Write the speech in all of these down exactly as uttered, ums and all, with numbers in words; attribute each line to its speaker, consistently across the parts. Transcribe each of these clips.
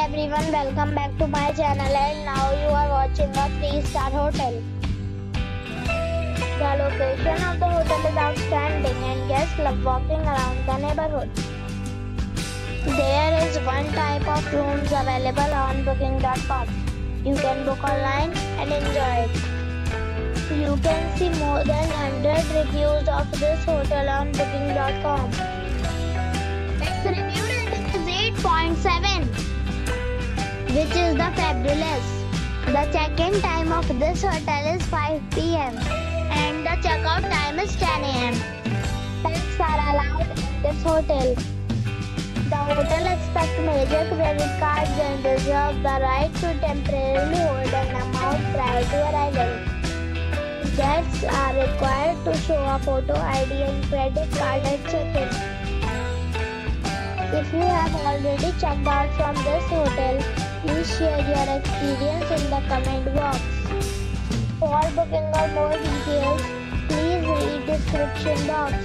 Speaker 1: everyone, welcome back to my channel, and now you are watching a three star hotel. The location of the hotel is outstanding and guests love walking around the neighborhood. There is one type of rooms available on booking dot com. You can book online and enjoy it. You can see more than one hundred reviews of this hotel on booking dot com. Its review rating is eight point seven, which is the fabulous. The check-in time of this hotel is five p m and the check-out time is ten a m Pets are allowed in this hotel. The hotel accepts major credit cards and reserves the right to temporarily hold an amount prior to arrival. Guests are required to show a photo I D and credit card at check-in. If you have already checked out from this hotel, please share your experience in the comment box. For booking or more details, please read description box.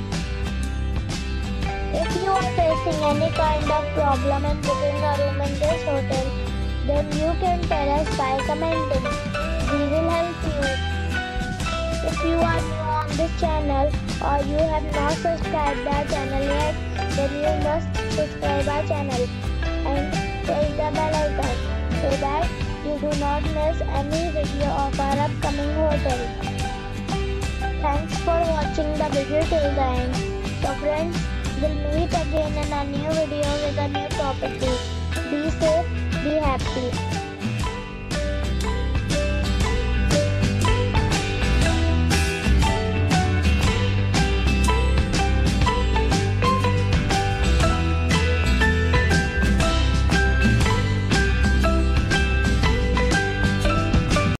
Speaker 1: If you are facing any kind of problem in booking a room in this hotel, then you can tell us by commenting. We will help you. If you are new on this channel or you have not subscribed our channel yet, then you must subscribe our channel and press the bell icon so that you do not miss any video of our upcoming hotel. Thanks for watching the video till the end. So friends, we'll meet again in a new video with a new property. Be safe, be happy.